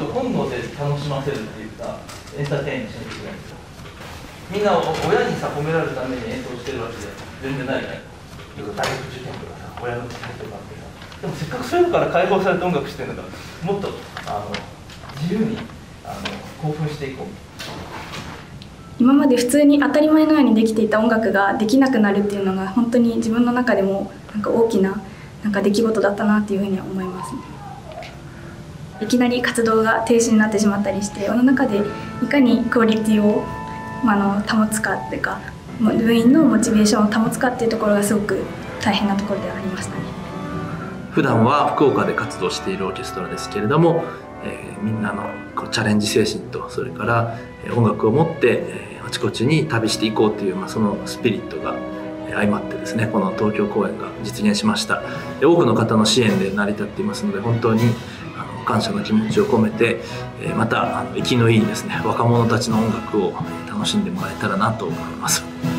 と本能で楽しませるっていうか、エンターテインしなきゃいけないんですよ。みんな親にさ褒められるために演奏してるわけじゃ全然ないから。大学受験とかさ、親の期待とかあってさ。でもせっかくそういうのから解放されて音楽してるんだから、もっと自由に興奮していこう。 今まで普通に当たり前のようにできていた音楽ができなくなるっていうのが本当に自分の中でもなんか大きな出来事だったなっていうふうには思いますね。いきなり活動が停止になってしまったりして、その中でいかにクオリティを、保つかっていうか、部員のモチベーションを保つかっていうところがすごく大変なところではありましたね。 普段は福岡で活動しているオーケストラですけれども、みんなのチャレンジ精神と、それから音楽を持ってあちこちに旅していこうという、そのスピリットが相まってですね、この東京公演が実現しました。多くの方の支援で成り立っていますので、本当に感謝の気持ちを込めて、また生きのいいですね、若者たちの音楽を楽しんでもらえたらなと思います。